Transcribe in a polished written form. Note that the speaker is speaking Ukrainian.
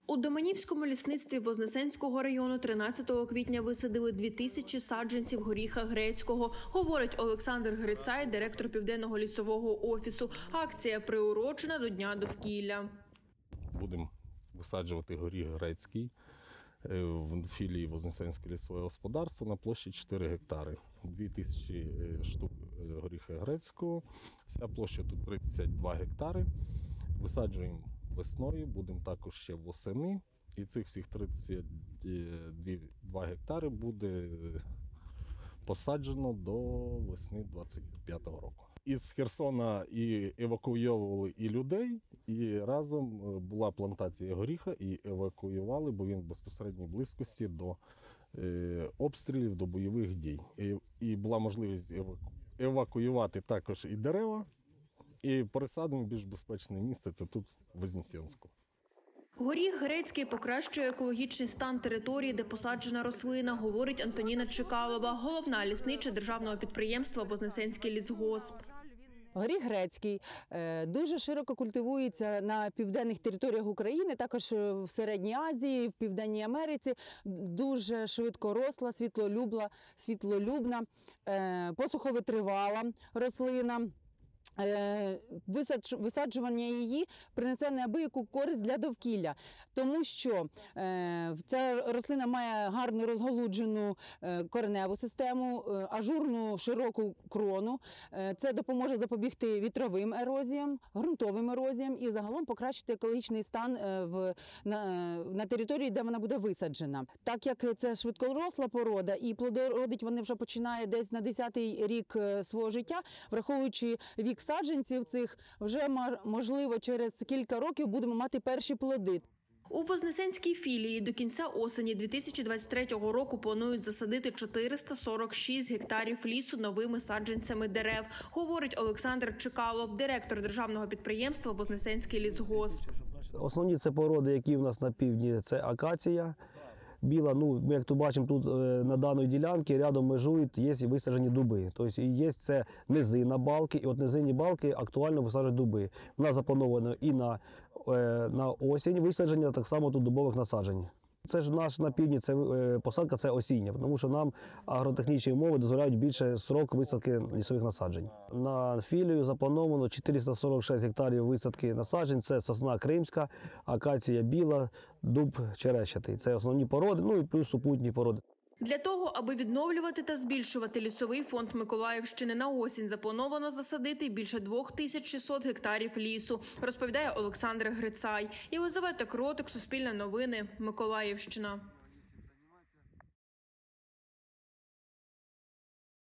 У Доманівському лісництві Вознесенського району 13 квітня висадили 2000 саджанців горіха грецького, говорить Олександр Грицай, директор Південного лісового офісу. Акція приурочена до Дня довкілля. Будемо висаджувати горіх грецький в філії Вознесенське лісове господарство на площі 4 гектари. 2000 штук горіха грецького. Вся площа тут 32 гектари. Висаджуємо весною, будемо також ще восени. І цих всіх 32 гектари буде посаджено до весни 25-го року. Із Херсона і евакуйовували і людей, і разом була плантація горіха, і евакуювали, бо він в безпосередній близькості до обстрілів, до бойових дій. І була можливість евакуювати також і дерева, і пересадимо в більш безпечне місце, це тут, в Вознесенську. Горіх грецький покращує екологічний стан території, де посаджена рослина, говорить Антоніна Чекалова, головна ліснича державного підприємства «Вознесенський лісгосп». Горіх грецький дуже широко культивується на південних територіях України, також в Середній Азії, в Південній Америці. Дуже швидко росла, світлолюбна, посуховитривала рослина. Висаджування її принесе неабияку користь для довкілля, тому що ця рослина має гарну розголуджену кореневу систему, ажурну широку крону. Це допоможе запобігти вітровим ерозіям, ґрунтовим ерозіям і загалом покращити екологічний стан на території, де вона буде висаджена. Так як це швидкоросла порода і плодородить вони вже починає десь на 10-й рік свого життя, враховуючи вік саджанців цих, вже, можливо, через кілька років будемо мати перші плоди. У Вознесенській філії до кінця осені 2023 року планують засадити 446 гектарів лісу новими саджанцями дерев, говорить Олександр Чекалов, директор державного підприємства «Вознесенський лісгосп». Основні це породи, які в нас на півдні, це акація біла. Ну, як тут бачимо, тут на даній ділянці рядом межують, є висаджені дуби. Тобто є це низина балки, і от низинні балки актуально висаджують дуби. У нас заплановано і на осінь висадження, так само тут дубових насаджень. Це ж наш на півдні, це посадка, це осіння, тому що нам агротехнічні умови дозволяють більше срок висадки лісових насаджень. На філію заплановано 446 гектарів висадки насаджень, це сосна кримська, акація біла, дуб черещатий. Це основні породи, ну і плюс супутні породи. Для того, аби відновлювати та збільшувати лісовий фонд Миколаївщини, на осінь заплановано засадити більше 2600 гектарів лісу, розповідає Олександр Грицай. Єлизавета Кротик, Суспільне новини, Миколаївщина.